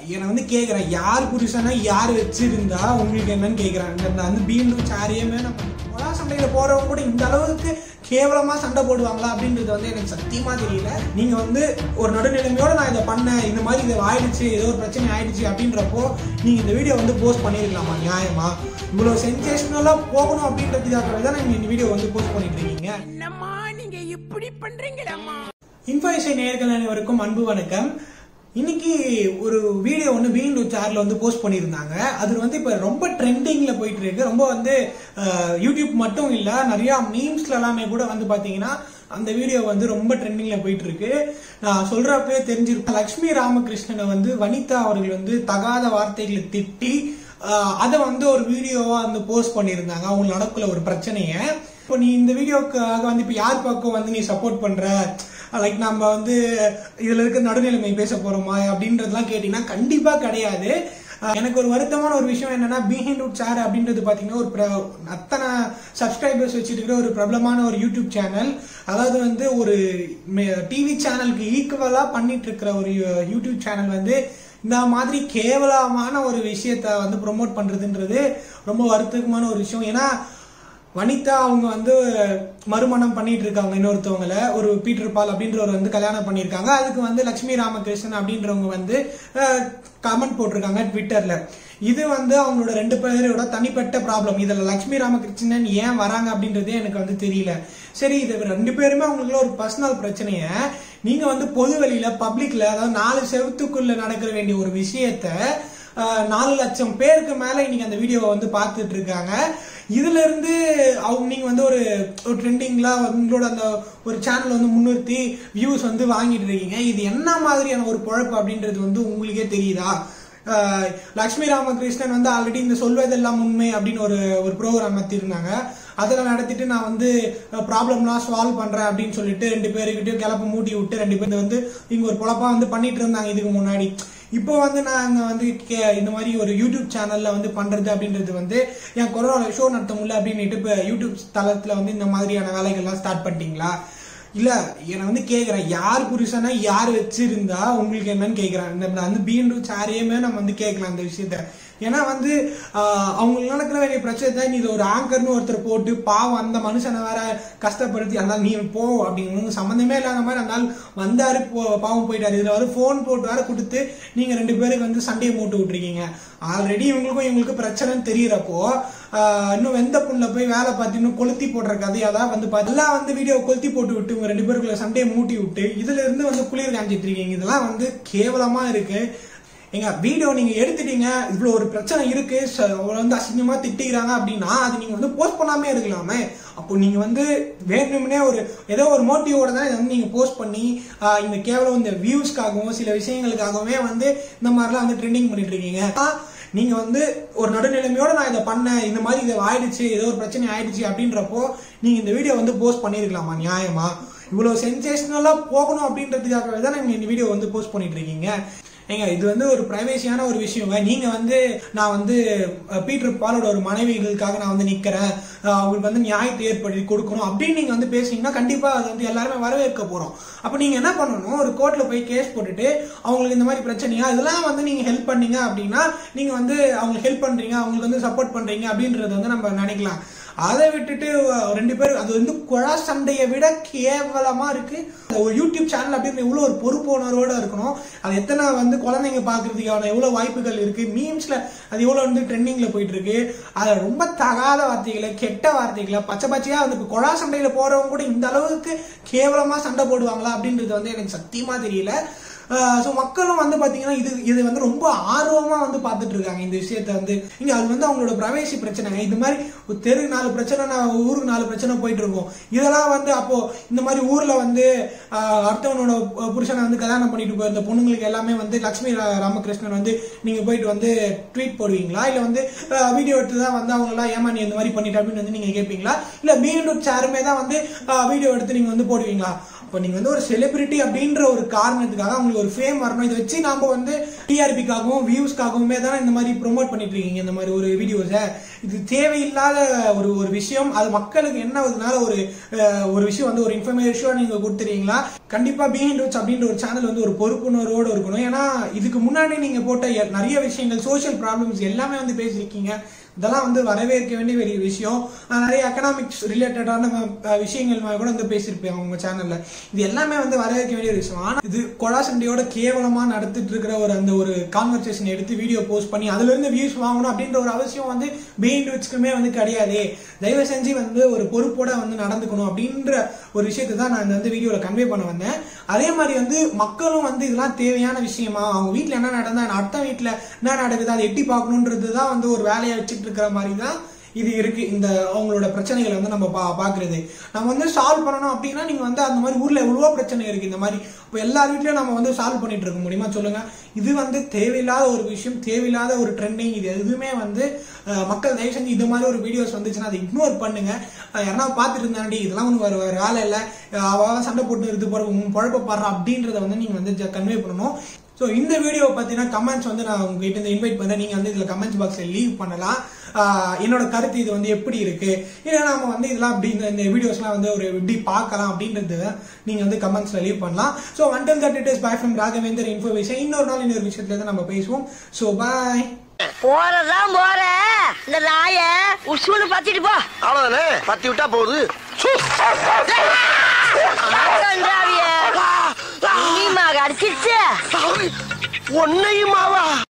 என்னை வந்து கேட்குறேன், யார் புருஷனா யார் வச்சிருந்தா உங்களுக்கு என்னன்னு கேட்குறேன். நான் வந்து பீண்டு சாரியுமே நம்ம கொலா சண்டையில் போகிறவங்க கூட இந்த அளவுக்கு கேவலமாக சண்டை போடுவாங்களா அப்படின்றது வந்து எனக்கு சத்தியமாக தெரியல. நீங்கள் வந்து ஒரு நடுநிலைமையோடு நான் இதை பண்ணேன், இந்த மாதிரி இதை ஆயிடுச்சு, ஏதோ ஒரு பிரச்சனை ஆயிடுச்சு அப்படின்றப்போ நீங்கள் இந்த வீடியோ வந்து போஸ்ட் பண்ணியிருக்கலாமா? நியாயமா இவ்வளோ சென்சேஷனலாக போகணும் அப்படின்றதுக்காகவே தான் நீங்கள் இந்த வீடியோ வந்து போஸ்ட் பண்ணிட்டு இருக்கீங்க. என்னம்மா நீங்க இப்படி பண்றீங்களம்மா? இன்ஃபோஷன் நேயர்கள் அனைவருக்கும் அன்பு வணக்கம். இன்னைக்கு ஒரு வீடியோ வந்து பீண்டு சார்ல வந்து போஸ்ட் பண்ணியிருந்தாங்க. அது வந்து இப்ப ரொம்ப ட்ரெண்டிங்ல போயிட்டு இருக்கு. ரொம்ப வந்து யூடியூப் மட்டும் இல்ல, நிறைய மீம்ஸ்ல எல்லாமே கூட வந்து பாத்தீங்கன்னா அந்த வீடியோ வந்து ரொம்ப ட்ரெண்டிங்ல போயிட்டு இருக்கு. நான் சொல்றப்பவே தெரிஞ்சிருக்கும், லட்சுமி ராமகிருஷ்ணனை வந்து வனிதா அவர்கள் வந்து தகாத வார்த்தைகளை திட்டி அதை வந்து ஒரு வீடியோவா வந்து போஸ்ட் பண்ணியிருந்தாங்க. அவங்க நடக்குள்ள ஒரு பிரச்சனைய. இப்போ நீ இந்த வீடியோக்காக வந்து இப்ப யார் பக்கம் வந்து நீ சப்போர்ட் பண்ற, லைக் நம்ம வந்து இதுல இருக்க நடுநிலைமை பேச போறோமா அப்படின்றதுலாம் கேட்டீங்கன்னா கண்டிப்பா கிடையாது. எனக்கு ஒரு வருத்தமான ஒரு விஷயம் என்னன்னா, பீண்டு சார் அப்படின்றது பாத்தீங்கன்னா ஒரு அத்தனை சப்ஸ்கிரைபர்ஸ் வச்சிருக்கிற ஒரு பிரபலமான ஒரு யூடியூப் சேனல். அதாவது வந்து ஒரு டிவி சேனலுக்கு ஈக்குவலா பண்ணிட்டு இருக்கிற ஒரு யூடியூப் சேனல் வந்து இந்த மாதிரி கேவலமான ஒரு விஷயத்த வந்து ப்ரொமோட் பண்றதுன்றது ரொம்ப வருத்தமான ஒரு விஷயம். ஏன்னா வனிதா அவங்க வந்து மறுமணம் பண்ணிட்டு இருக்காங்க இன்னொருத்தவங்களை, ஒரு பீட்டர் பால் அப்படின்றவர் வந்து கல்யாணம் பண்ணியிருக்காங்க. அதுக்கு வந்து லட்சுமி ராமகிருஷ்ணன் அப்படின்றவங்க வந்து கமெண்ட் போட்டிருக்காங்க ட்விட்டர்ல. இது வந்து அவங்களோட ரெண்டு பேரோட தனிப்பட்ட ப்ராப்ளம். இதுல லட்சுமி ராமகிருஷ்ணன் ஏன் வராங்க அப்படின்றதே எனக்கு வந்து தெரியல. சரி, இது ரெண்டு பேருமே அவங்களுக்கு ஒரு பர்சனல் பிரச்சனைய நீங்க வந்து பொது வெளியில பப்ளிக்ல, அதாவது 4 செவத்துக்குள்ள நடக்கிற வேண்டிய ஒரு விஷயத்த 4 லட்சம் பேருக்கு மேல இன்னைக்கு அந்த வீடியோவை வந்து பார்த்துட்டு இருக்காங்க. இதுல இருந்து அவங்க நீங்க வந்து ஒரு ட்ரெண்டிங்ல உங்களோட அந்த ஒரு சேனல் வந்து முன்னிறுத்தி வியூஸ் வந்து வாங்கிட்டு இருக்கீங்க. இது என்ன மாதிரியான ஒரு பொழப்பு அப்படின்றது வந்து உங்களுக்கே தெரியுதா? லட்சுமி ராமகிருஷ்ணன் வந்து ஆல்ரெடி இந்த சொல்வதெல்லாம் உண்மை அப்படின்னு ஒரு ப்ரோக்ராம் நடத்திருந்தாங்க. அதில் நடத்திட்டு நான் வந்து ப்ராப்ளம்லாம் சால்வ் பண்றேன் அப்படின்னு சொல்லிட்டு 2 பேருக்கிட்டையும் கிளப்ப மூட்டி விட்டு 2 பேர் வந்து இங்க ஒரு பொழப்பா வந்து பண்ணிட்டு இருந்தாங்க இதுக்கு முன்னாடி. இப்போ வந்து நாங்க வந்து இந்த மாதிரி ஒரு யூடியூப் சேனல்ல வந்து பண்றது அப்படின்றது வந்து என் கொரோனா ஷோ நடத்த முடியல அப்படின்னுட்டு இப்போ யூடியூப் தளத்துல வந்து இந்த மாதிரியான வேலைகள்லாம் ஸ்டார்ட் பண்ணிட்டீங்களா? இல்ல, என்னை வந்து கேட்குறேன், யார் புருஷனா யார் வச்சிருந்தா உங்களுக்கு என்னன்னு கேட்குறேன். இந்த வந்து பீண்டு சாரியுமே நம்ம வந்து கேட்கலாம் இந்த விஷயத்த. ஏன்னா வந்து அவங்களுக்கு நடக்கிற வேண்டிய பிரச்சனை நீ ஒரு ஆங்கர்னு ஒருத்தர் போட்டு பாவம் அந்த மனுஷனை வேற கஷ்டப்படுத்தி அதனால நீ போ அப்படின்னு சம்மந்தமே இல்லாத மாதிரி அதனால வந்தாரு பாவம் போயிட்டாரு. இதுல வந்து போன் போட்டு வேற கொடுத்து நீங்க 2 பேருக்கு வந்து சண்டையை மூட்டு விட்டுருக்கீங்க. ஆல்ரெடி இவங்களுக்கு பிரச்சனைன்னு தெரியறப்போ இன்னும் வெந்த புண்ணுல போய் வேலை பார்த்து இன்னும் கொளுத்தி போடுற கதையாதான் வந்து எல்லாம் வந்து வீடியோ கொளுத்தி போட்டு விட்டு உங்க 2 பேருக்குள்ள சண்டையை மூட்டி விட்டு இதுல இருந்து வந்து குளிர் காஞ்சிட்டு இருக்கீங்க. இதெல்லாம் வந்து கேவலமா இருக்கு. எங்க வீடியோ நீங்க எடுத்துட்டீங்க, இவ்வளவு ஒரு பிரச்சனை இருக்கு, வந்து அசிங்கமா திட்டிக்கிறாங்க அப்படின்னா அது நீங்க வந்து போஸ்ட் பண்ணாமே இருக்கலாமே. அப்போ நீங்க வந்து வேணும்னே ஏதோ ஒரு மோட்டிவோட தான் இதை வந்து நீங்க போஸ்ட் பண்ணி இந்த கேவலம் இந்த வியூஸ்க்காகவும் சில விஷயங்களுக்காகவே வந்து இந்த மாதிரிலாம் வந்து ட்ரெண்டிங் பண்ணிட்டு இருக்கீங்க. நீங்க வந்து ஒரு நடுநிலைமையோட நான் இதை பண்ணேன், இந்த மாதிரி இதை ஆயிடுச்சு, ஏதோ ஒரு பிரச்சனை ஆயிடுச்சு அப்படின்றப்போ நீங்க இந்த வீடியோ வந்து போஸ்ட் பண்ணிருக்கலாமா? நியாயமா இவ்வளவு சென்சேஷனலா போகணும் அப்படின்றதுக்காகவே தான் நீங்க இந்த வீடியோ வந்து போஸ்ட் பண்ணிட்டு இருக்கீங்க. ஏங்க, இது வந்து ஒரு பிரைவேசியான ஒரு விஷயங்க. நீங்க வந்து நான் வந்து பீட்டர் பாலோட ஒரு மனைவிகளுக்காக நான் வந்து நிக்கிறேன், அவங்களுக்கு வந்து நியாயத்தை ஏற்படுத்தி கொடுக்கணும் அப்படின்னு நீங்க வந்து பேசுனீங்கன்னா கண்டிப்பா அது வந்து எல்லாருமே வரவேற்க போறோம். அப்ப நீங்க என்ன பண்ணணும், ஒரு கோர்ட்ல போய் கேஸ் போட்டுட்டு அவங்களுக்கு இந்த மாதிரி பிரச்சனையா இதெல்லாம் வந்து நீங்க ஹெல்ப் பண்ணீங்க அப்படின்னா நீங்க வந்து அவங்களுக்கு ஹெல்ப் பண்றீங்க, அவங்களுக்கு வந்து சப்போர்ட் பண்றீங்க அப்படின்றது வந்து நம்ம நினைக்கலாம். அதை விட்டுட்டு 2 பேரும் அது வந்து கொழா சண்டையை விட கேவலமா இருக்கு. ஒரு யூடியூப் சேனல் அப்படின்னு இவ்வளவு ஒரு பொறுப்பு உணர்வோட இருக்கணும். அது எத்தனை வந்து குழந்தைங்க பாக்குறதுக்கான எவ்வளவு வாய்ப்புகள் இருக்கு. மீம்ஸ்ல அது எவ்வளவு வந்து ட்ரெண்டிங்ல போயிட்டு இருக்கு. அது ரொம்ப தகாத வார்த்தைகளை, கெட்ட வார்த்தைகளை, பச்சை பச்சையா வந்து கொழா சண்டையில போறவங்க கூட இந்த அளவுக்கு கேவலமா சண்டை போடுவாங்களா அப்படின்றது வந்து எனக்கு சத்தியமா தெரியல. ஸோ மக்களும் வந்து பாத்தீங்கன்னா இது வந்து ரொம்ப ஆர்வமா வந்து பார்த்துட்டு இருக்காங்க இந்த விஷயத்த வந்து. இங்க அது வந்து அவங்களோட பிரைவேசி பிரச்சனை. இது மாதிரி தெரு 4 பிரச்சனை, ஊருக்கு 4 பிரச்சனை போயிட்டு இருக்கும். இதெல்லாம் வந்து அப்போ இந்த மாதிரி ஊர்ல வந்து அடுத்தவனோட புருஷனை வந்து கல்யாணம் பண்ணிட்டு போயிருந்த பொண்ணுங்களுக்கு எல்லாமே வந்து லட்சுமி ராமகிருஷ்ணன் வந்து நீங்க போயிட்டு வந்து ட்வீட் போடுவீங்களா? இல்ல வந்து வீடியோ எடுத்து தான் வந்து அவங்க எல்லாம் ஏமா நீ இந்த மாதிரி பண்ணிட்டு அப்படின்னு வந்து நீங்க கேட்பீங்களா? இல்ல பீண்டு சாருமே தான் வந்து வீடியோ எடுத்து நீங்க வந்து போடுவீங்களா? இப்போ நீங்க வந்து ஒரு செலிபிரிட்டி அப்படின்ற ஒரு காரணத்துக்காக அவங்களுக்கு ஒரு ஃபேம் வரணும், இதை வச்சு நாம வந்து டிஆர்பிக்காகவும் வியூஸ்க்காகவுமே தானே இந்த மாதிரி ப்ரொமோட் பண்ணிட்டு இருக்கீங்க இந்த மாதிரி ஒரு வீடியோஸை. இது தேவையில்லாத ஒரு விஷயம். அது மக்களுக்கு என்ன ஆகுதுனால ஒரு விஷயம் வந்து ஒரு இன்ஃபர்மேஷன் நீங்க கொடுத்துறீங்களா? கண்டிப்பா பிஹைண்ட் ரூட்ஸ் அப்படின்ற ஒரு சேனல் வந்து ஒரு பொறுப்புணர்வோடு இருக்கணும். ஏன்னா இதுக்கு முன்னாடி நீங்க போட்ட நிறைய விஷயங்கள், சோஷியல் ப்ராப்ளம்ஸ் எல்லாமே வந்து பேசியிருக்கீங்க. இதெல்லாம் வந்து வரவேற்க வேண்டிய பெரிய விஷயம். நிறைய எக்கனாமிக்ஸ் ரிலேட்டடான விஷயங்கள் கூட வந்து பேசியிருப்பேன் உங்க சேனல்ல. இது எல்லாமே வந்து வரவேற்க வேண்டிய விஷயம். ஆனா இது கொலா சண்டையோட கேவலமா நடத்திட்டு இருக்கிற அந்த ஒரு கான்வர்சேஷன் எடுத்து வீடியோ போஸ்ட் பண்ணி அதுல இருந்து வியூஸ் வாங்கணும் அப்படின்ற ஒரு அவசியம் வந்து பிஹைண்ட் ரூட்ஸ்க்குமே வந்து கிடையாது. தயவு செஞ்சு வந்து ஒரு பொறுப்போட வந்து நடந்துக்கணும் அப்படின்ற ஒரு விஷயத்தை தான் நான் இந்த வீடியோல கன்வே பண்ண வந்தேன். அதே மாதிரி வந்து மக்களும் வந்து இதெல்லாம் தேவையான விஷயமா, அவங்க வீட்டுல என்ன நடந்தா அடுத்த வீட்டுல என்ன நடக்குது அதை எட்டி பார்க்கணுன்றதுதான் வந்து ஒரு வேலையை வச்சுட்டு இருக்கிற மாதிரி தான் இது இருக்கு. இந்த அவங்களோட பிரச்சனைகளை வந்து நம்ம பாக்குறது, நம்ம வந்து சால்வ் பண்ணணும் அப்படின்னா நீங்க வந்து அந்த மாதிரி ஊர்ல எவ்வளவோ பிரச்சனை இருக்கு. இந்த மாதிரி இப்போ எல்லா வீட்லயும் நம்ம வந்து சால்வ் பண்ணிட்டு இருக்க முடியுமா சொல்லுங்க? இது வந்து தேவையில்லாத ஒரு விஷயம், தேவையில்லாத ஒரு ட்ரெண்டிங். இது எதுவுமே வந்து மக்கள் தயவு செஞ்சு இது மாதிரி ஒரு வீடியோஸ் வந்துச்சுன்னா அதை இக்னோர் பண்ணுங்க. யாரா பார்த்துட்டு இருந்தாண்டி இதெல்லாம் ஒன்று வேற வேலை இல்லை, சண்டை போட்டு இருந்து பொழப்ப பாடுற அப்படின்றத வந்து நீங்க வந்து கன்வே பண்ணணும். ஸோ இந்த வீடியோ பார்த்தீங்கன்னா கமெண்ட்ஸ் வந்து நான் உங்ககிட்ட இருந்து இன்வைட் பண்ணுறேன். நீங்கள் வந்து இதில் கமெண்ட்ஸ் பாக்ஸில் லீவ் பண்ணலாம். என்னோட கருத்து இது வந்து எப்படி இருக்கு, இல்லை நம்ம வந்து இதெல்லாம் அப்படி இந்த வீடியோஸ்லாம் வந்து ஒரு எப்படி பார்க்கலாம் அப்படின்றது நீங்கள் வந்து கமெண்ட்ஸில் லீவ் பண்ணலாம். So until that it is bye from Raghavendar information. இன்னொரு நாள் இன்னொரு விஷயத்துல தான் நம்ம பேசுவோம். So bye. போறதான் போற இந்த நாய உசூனு பத்திட்டு போ. அவ்வளவுதானே, பத்தி விட்டா போகுது. அடிச்சிருச்சு ஒன்னையுமாவா?